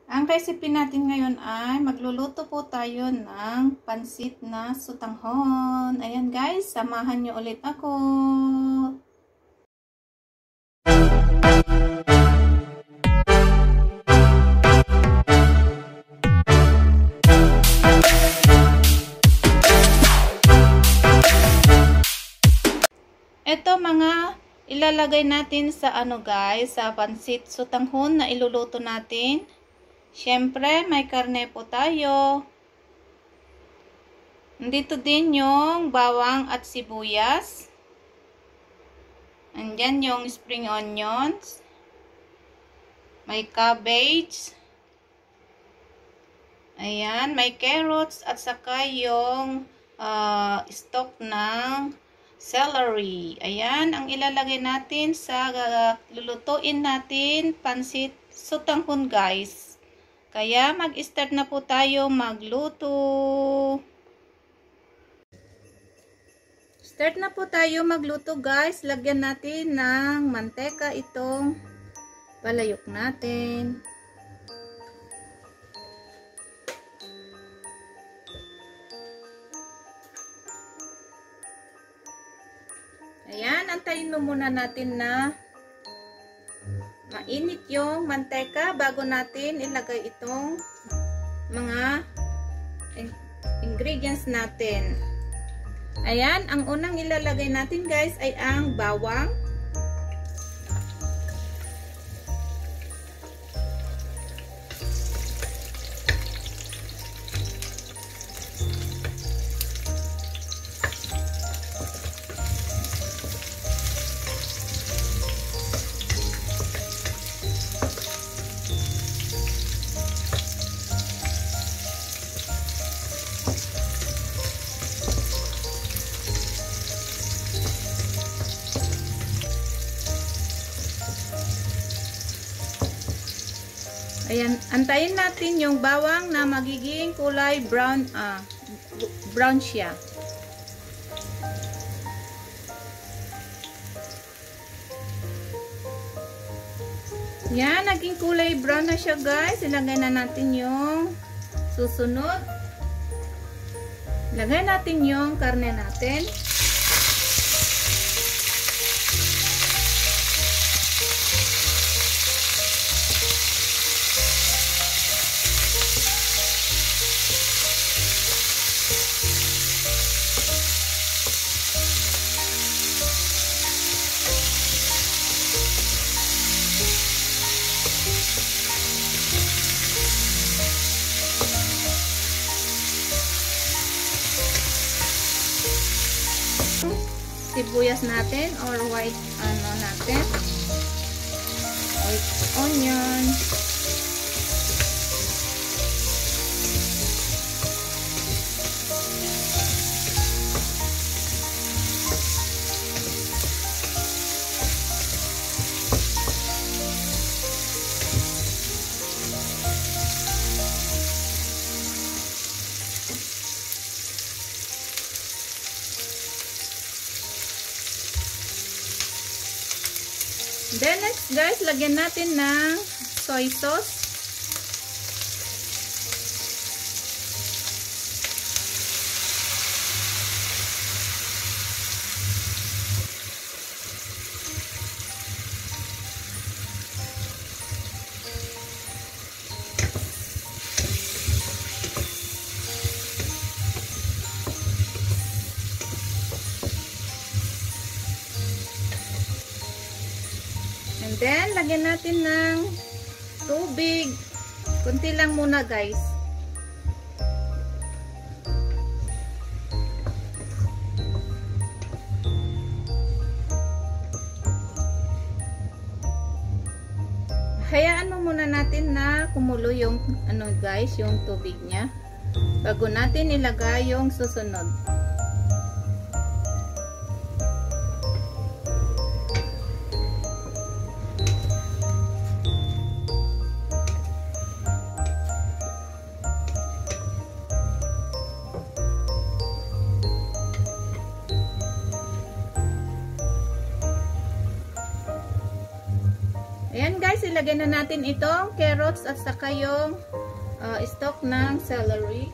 Ang recipe natin ngayon ay magluluto po tayo ng pansit na sutanghon. Ayan guys, samahan nyo ulit ako. Ito mga ilalagay natin sa guys, sa pansit sutanghon na iluluto natin. Siyempre, may karne po tayo. Nandito din yung bawang at sibuyas. Andyan yung spring onions. May cabbage. Ayan, may carrots at saka yung stalk ng celery. Ayan, ang ilalagay natin sa lulutuin natin pansit sutanghon guys. Kaya mag-start na po tayo magluto. Start na po tayo magluto guys. Lagyan natin ng manteka itong palayok natin. Ayan, antayin mo muna natin na mainit yung manteka bago natin ilagay itong mga ingredients natin. Ayan, ang unang ilalagay natin guys ay ang bawang. Ayan, antayin natin yung bawang na magiging kulay brown, brown siya. Yan, naging kulay brown na siya guys. Ilagay na natin yung susunod. Ilagay natin yung karne natin. Sibuyas natin or white natin, white onion, then next guys, lagyan natin ng soy sauce. And then, lagyan natin ng tubig. Kunti lang muna guys. Hayaan mo muna natin na kumulo yung guys, yung tubig niya. Bago natin ilagay yung susunod. Ayan guys, ilagay na natin itong carrots at saka yung stalk ng celery.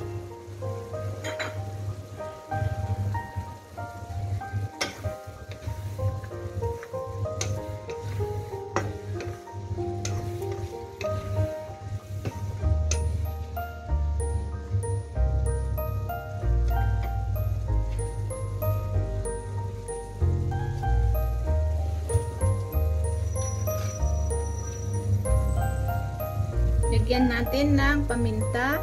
Lagyan natin ng paminta.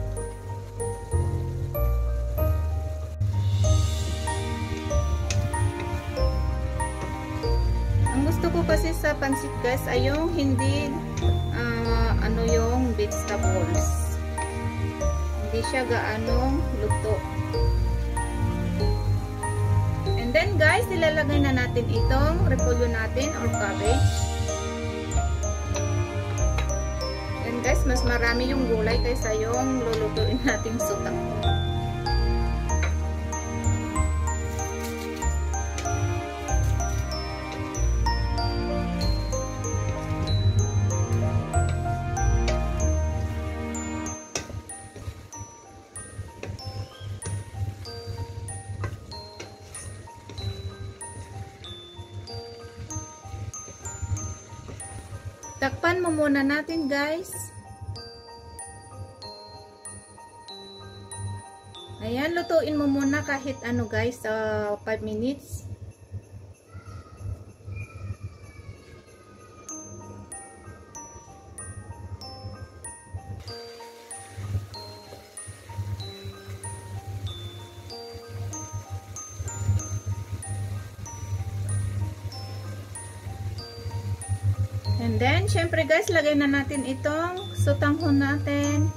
Ang gusto ko kasi sa pansit guys ay yung hindi yung vegetables. Hindi siya gaanong luto. And then guys, ilalagay na natin itong repolyo natin or cabbage. Guys, mas marami yung gulay kaysa yung lulutuin nating sutang. Takpan mo muna natin guys. Ayan, lutuin mo muna kahit ano guys, 5 minutes. And then, syempre guys, lagay na natin itong sutanghon natin.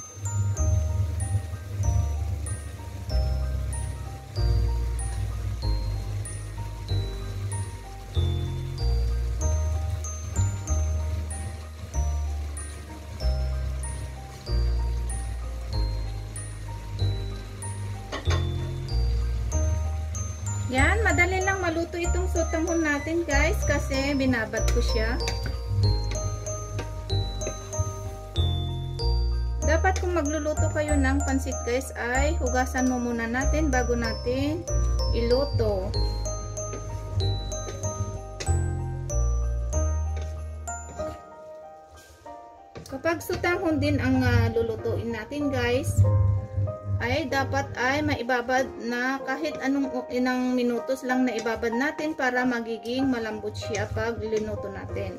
Yan, madali lang maluto itong sutanghon natin guys kasi binabad ko siya. Dapat kung magluluto kayo ng pansit guys ay hugasan mo muna natin bago natin iluto. Kapag sutanghon din ang lulutuin natin guys, ay dapat ay maibabad na kahit anong inang minutos lang na ibabad natin para magiging malambot siya pag linuto natin.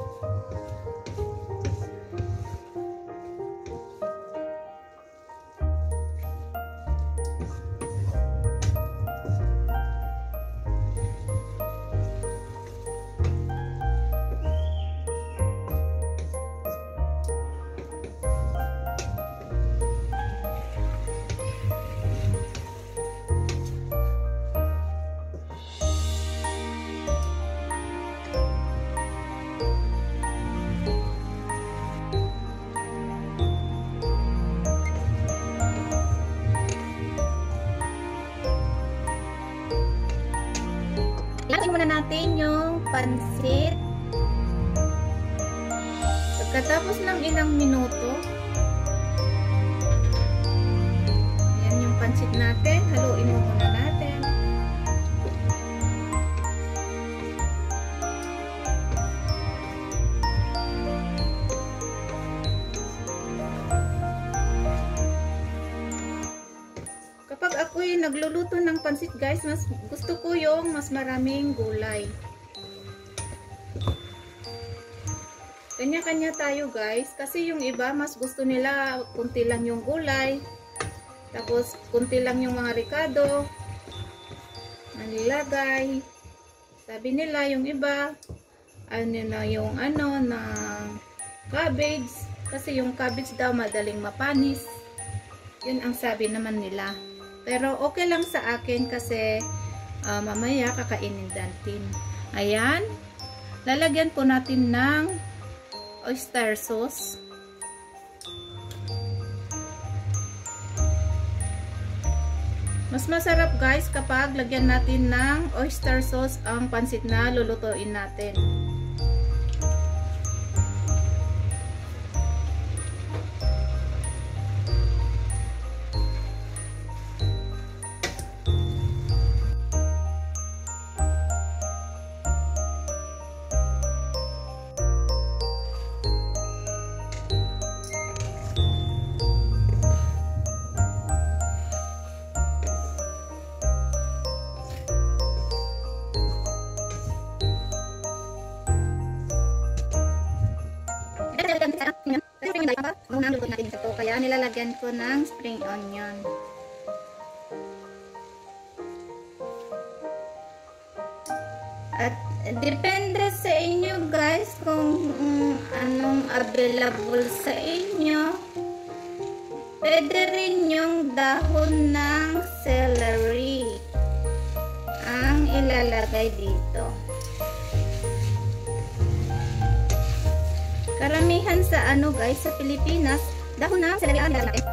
Lagyan muna natin yung pansit. Pagkatapos ng ilang minuto, yan yung pansit natin. Haluin mo muna natin. Kapag ako'y nagluluto ng pansit guys, mas gusto ko yung mas maraming gulay. Kanya-kanya tayo guys, kasi yung iba mas gusto nila kunti lang yung gulay, tapos kunti lang yung mga ricado na nilagay. Sabi nila yung iba ano na yung na cabbage, kasi yung cabbage daw madaling mapanis. Yun ang sabi naman nila. Pero okay lang sa akin kasi mamaya kakainin natin. Ayan. Lalagyan po natin ng oyster sauce. Mas masarap guys kapag lagyan natin ng oyster sauce ang pansit na lulutuin natin. natin ito. Kaya nilalagyan ko ng spring onion. At depende sa inyo guys kung anong available sa inyo. Pwede rin yung dahon ng celery ang ilalagay dito. Karamihan sa guys, sa Pilipinas, dahon ng celery ang ilalagay.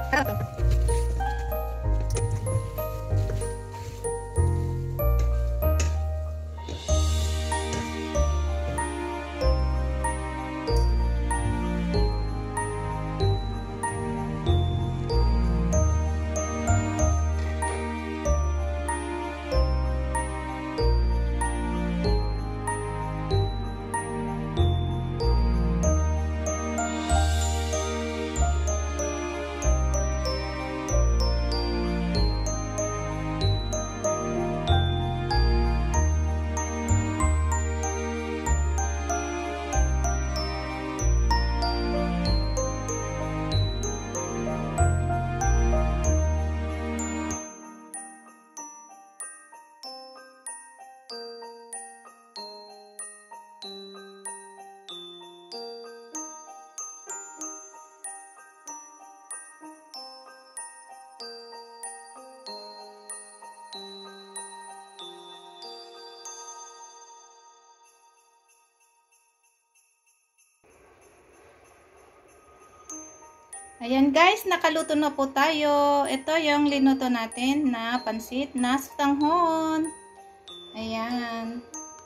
Ayan guys, nakaluto na po tayo. Ito yung linuto natin na pansit na sotanghon. Ayan.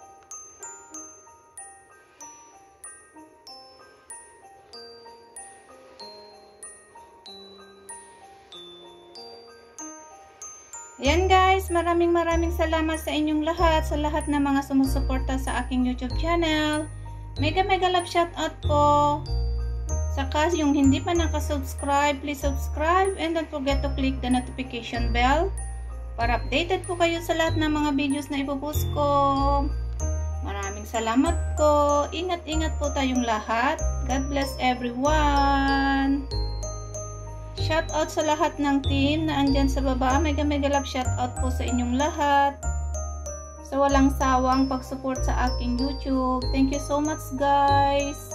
Ayan guys, maraming salamat sa inyong lahat, sa lahat ng mga sumusuporta sa aking YouTube channel. Mega love shoutout po. Saka yung hindi pa nakasubscribe, please subscribe and don't forget to click the notification bell para updated po kayo sa lahat ng mga videos na ipopost ko. Maraming salamat po. Ingat po tayong lahat. God bless everyone. Shoutout sa lahat ng team na andyan sa baba. Mega love shoutout po sa inyong lahat. Sa walang sawang pag-support sa aking YouTube. Thank you so much guys.